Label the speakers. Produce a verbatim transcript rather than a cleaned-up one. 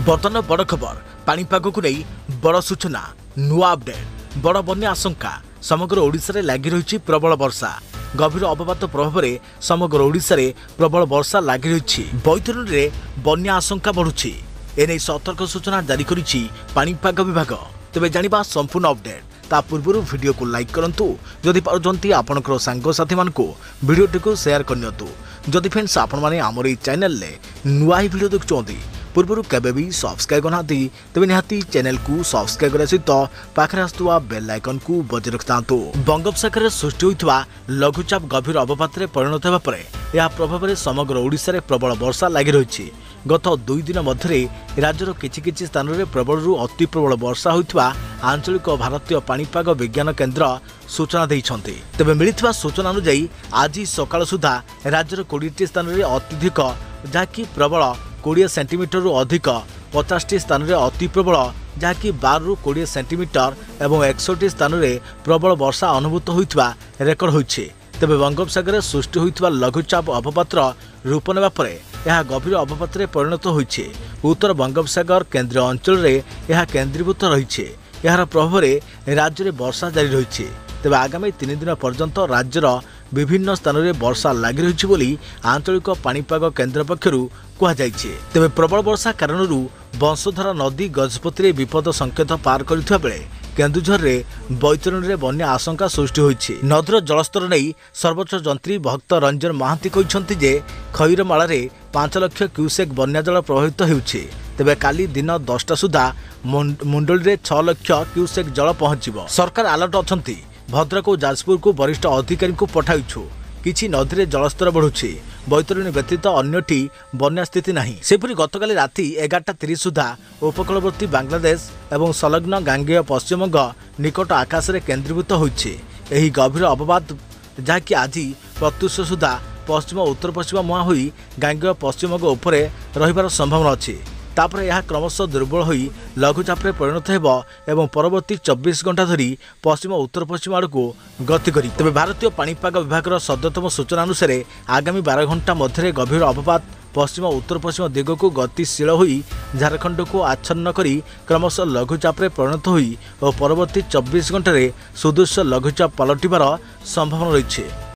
Speaker 1: बर्तन बड़ खबर पाणीपाग को नहीं बड़ सूचना नुआ अपडेट बड़ बन्या आशंका समग्र ओडिशा रे लागी रही प्रबल वर्षा गभीर अवपात प्रभाव में समग्र ओडिशा रे प्रबल वर्षा लागी रही बैतरणी रे बन्या आशंका बढ़ुछि एने सतर्क सूचना जारी करिछि पाणीपाग विभाग। तेबे जानिबा संपूर्ण अपडेट ता पूर्व वीडियो को लाइक करंतु जदि पारुचंती आपनकर सांग साथी मान को वीडियो को शेयर करनियतु जदि फ्रेंड्स आपण माने हमर ई चैनल ले नुआ ही वीडियो देखुचोंती पूर्व केबे भी सब्सक्राइब करनाती तेबे निहाती चैनल को सब्सक्राइब करे सहित पाखरे आस्तुवा बेल आइकन को बजाय रखतांतु। बंगोपसागर सृष्टि होइतवा लघुचाप गभीर अवपात रे परिणत हेबा परे या प्रभाव रे समग्र ओडिशा रे प्रबल वर्षा लागि रहिछि। गत दुई दिन मध्य राज्यर किछि किछि स्थान में प्रबल रु अति प्रबल वर्षा होइतवा आंचलिक भारतीय पाणीपाग विज्ञान केन्द्र सूचना दैछन्ति। तेबे मिलितवा सूचना अनुसार आज सकाळ सुधा राज्यर बीस स्थान में अत्यधिक जहाँकि प्रबल बीस सेंटीमीटर रु अधिक पचास स्थान में अति प्रबल जहाँकि बारह रु बीस सेंटीमीटर एवं एकसठ स्थान में प्रबल वर्षा अनुभूत होइतवा रेकर्ड होइछि। तेबे बंगोपसागर सृष्टि होइतवा लघुचाप अवपातर रूप नेबा परे यह गभीर अवपात रे परिणत होइछि। उत्तर बंगोपसागर केंद्रीय अंचल रे यह केंद्रीभूत रहिछि। यार प्रभाव में राज्य में वर्षा जारी रही। तेज आगामी तीन दिन पर्यंत राज्यर विभिन्न स्थान में वर्षा लगी रही बोली आंचलिक पाणीपाग केन्द्र पक्षरु कहुଯାଇଛି। तेबे प्रबल वर्षा कारण बंशधारा नदी गजपति विपद संकेत पार करथिबा बेले केन्दुझर रे बैतरणी रे बन्या आशंका सृष्टि होइछि। नदीर जलस्तर नहीं सर्वोच्च जंत्री भक्त रंजन महांती कहिसंति जे खैरमाला रे पांच लाख क्यूसेक बन्या जल प्रभावित हेउछि। तेबे काली दिन दसटा सुधा मुंडली रे छह लाख क्यूसेक जल पहुंचीबो। सरकार अलर्ट अछंती। भद्रक और जाजपुर को वरिष्ठ अधिकारी को पठाइछु। किछि नदी रे जलस्तर बढ़ुछि। बैतरणी व्यतीत अन्यटी बन्या स्थिति नहीं। सेपरि गतकाली राति एगारटा तीस सुधा उपकूलवर्ती बांग्लादेश एवं संलग्न गांगेय पश्चिमबंग निकट आकाश रे केन्द्रीभूत होइछि। एही गभीर अवपात जहाँकि आज प्रत्युष सुधा पश्चिम उत्तर पश्चिम मुहां होई गांगेय पश्चिमबंग उपरे रहिबार संभावना अछि। तापर यह क्रमशः दुर्बल होई लघुचाप रे परिणत हेबो एवं परवर्ती चौबीस घंटा धरी पश्चिम उत्तर पश्चिम आड़ को गति करी। तेबे भारतीय पाणीपाग विभाग सद्यतम सूचना अनुसार आगामी बारह घंटा मध्य गभीर अवपात पश्चिम उत्तर पश्चिम दिग को गतिशील होई झारखंड को आच्छन्न करी क्रमशः लघुचाप रे परिणत होई और परवर्ती चौबीस घंटे सुदृश्य लघुचाप पलटिबार संभावना रही।